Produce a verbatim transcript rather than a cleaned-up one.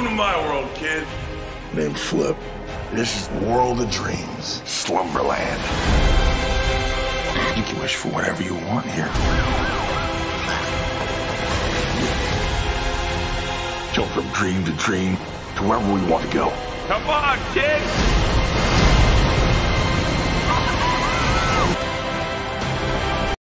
Welcome to my world, kid. Name's Flip. This is the world of dreams. Slumberland. You can wish for whatever you want here. Jump from dream to dream to wherever we want to go. Come on, kid!